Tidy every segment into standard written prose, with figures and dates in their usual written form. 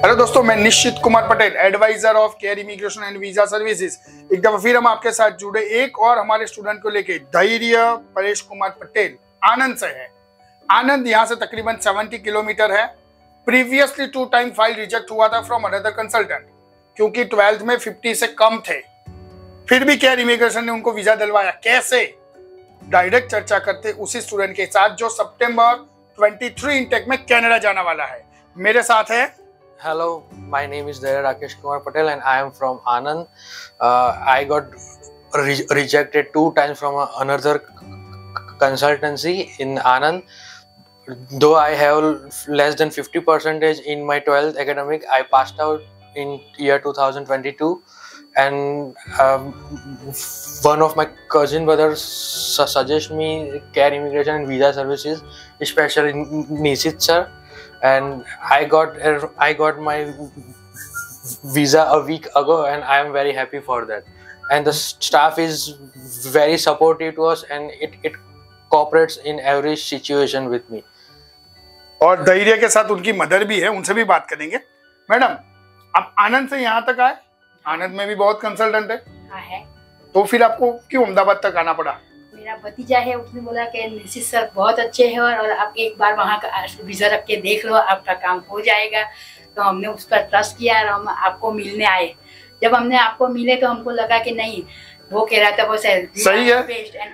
Hello दोस्तों, मैं Nishchit Kumar Patel, advisor of care immigration and visa services. एक दफा फिर हम आपके साथ जुड़े एक और हमारे स्टूडेंट को लेके। धैर्य परेश कुमार पटेल आनंद से है। आनंद यहाँ से तकरीबन 70 किलोमीटर है। प्रीवियसली 2 टाइम फाइल रिजेक्ट हुआ था फ्रॉम अनदर कंसल्टेंट, क्योंकि 12th में 50 से कम थे। फिर भी केयर इमिग्रेशन ने उनको वीजा दिलवाया। कैसे? डायरेक्ट चर्चा करते उसी स्टूडेंट के साथ जो सितंबर 23 इनटेक में कनाडा जाने वाला है। मेरे साथ है। Hello, my name is Dhairya Rakesh Kumar Patel and I am from Anand. I got rejected 2 times from another consultancy in Anand. Though I have less than 50% in my 12th academic, I passed out in year 2022, and one of my cousin brothers suggested me care immigration and visa services, especially Nishit sir. And I got my visa a week ago, and I am very happy for that. And the staff is very supportive to us, and it cooperates in every situation with me. और धैर्य के साथ उनकी mother भी है, उनसे भी बात करेंगे। मैडम, आप आनंद से यहाँ तक आए। आनंद में भी बहुत कंसल्टेंट है। हाँ है। तो फिर आपको क्यों अहमदाबाद तक आना पड़ा? मेरा भतीजा है, उसने बोला कि निशित सर बहुत अच्छे हैं और आप एक बार वहाँ का वीजा रख के देख लो, आपका काम हो जाएगा। तो हमने उस पर ट्रस्ट किया और हम आपको मिलने आए। जब हमने आपको मिले तो हमको लगा कि नहीं, वो कह रहा था वो सही है।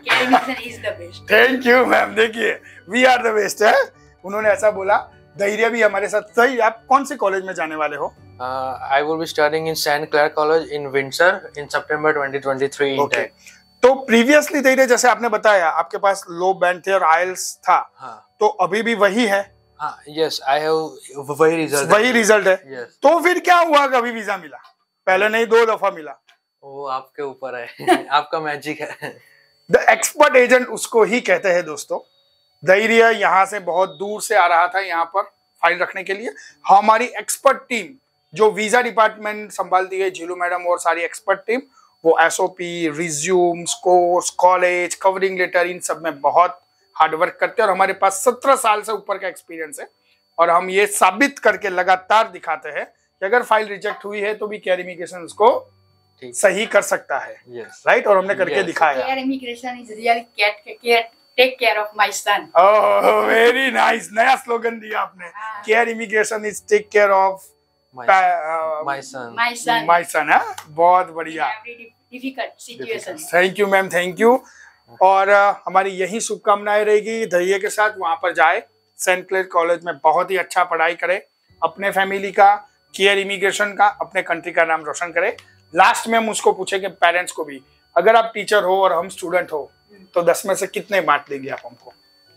Thank you ma'am. देखिए, वी आर द बेस्ट है, उन्होंने ऐसा बोला। धैर्य भी हमारे साथ। सही। आप कौन से कॉलेज में जाने वाले हो? I will be studying in St. Clair College in Windsor in September 2023 intake. तो प्रीवियसली धैर्य, जैसे आपने बताया, आपके पास लो बैंड थे और आइल्स था। हाँ. तो अभी भी वही है? हाँ, yes, I have वही रिजल्ट है। yes. तो फिर क्या हुआ, कभी वीजा मिला? पहले नहीं, 2 दफा मिला। वो आपके ऊपर है। आपका मैजिक है। द एक्सपर्ट एजेंट उसको ही कहते हैं दोस्तों। धैर्य यहाँ से बहुत दूर से आ रहा था यहाँ पर फाइल रखने के लिए। हमारी एक्सपर्ट टीम जो वीजा डिपार्टमेंट संभालती है, जीलू मैडम और सारी एक्सपर्ट टीम, वो SOP, resumes, course, college, covering letter, इन सब में बहुत हार्ड वर्क करते हैं। और हमारे पास 17 साल से ऊपर का एक्सपीरियंस है और हम ये साबित करके लगातार दिखाते हैं कि अगर फाइल रिजेक्ट हुई है तो भी केयर इमिग्रेशन उसको सही कर सकता है। राइट? और हमने करके दिखाया। Care immigration is really take care of my son. Oh, very nice. नया स्लोगन दिया आपने। Care immigration is take care of my son है। बहुत बढ़िया। Thank you ma'am, thank you. और हमारी यही शुभकामनाएं रहेगी धैर्य के साथ। वहां पर जाए, सेंट क्लेयर कॉलेज में बहुत ही अच्छा पढ़ाई करे, अपने फैमिली का, केयर इमिग्रेशन का, अपने कंट्री का नाम रोशन करे। लास्ट में हम उसको पूछेंगे, पेरेंट्स को भी, अगर आप टीचर हो और हम स्टूडेंट हो तो 10 में से कितने मार्क देंगे आप हमको?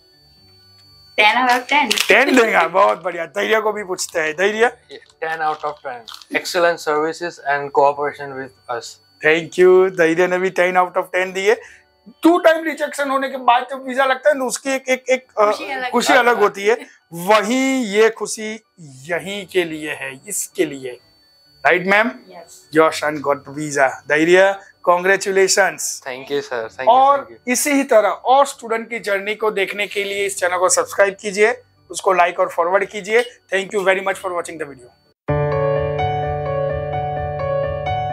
10 out of 10 10 देगा। बहुत बढ़िया। धैर्य को भी पूछते हैं। धैर्य? 10 out of 10। Excellent services and cooperation with us। Thank you. Dhairya ने भी 10 out of 10 दिए। 2 टाइम रिजेक्शन होने के बाद जब वीजा लगता है तो उसकी एक खुशी अलग होती है। वही ये खुशी यहीं के लिए है, इसके लिए। Right ma'am? Your son got visa. Dhairya, congratulations. Thank you sir. और इसी ही तरह और स्टूडेंट की जर्नी को देखने के लिए इस चैनल को सब्सक्राइब कीजिए, उसको लाइक और फॉरवर्ड कीजिए। Thank you very much for watching the video.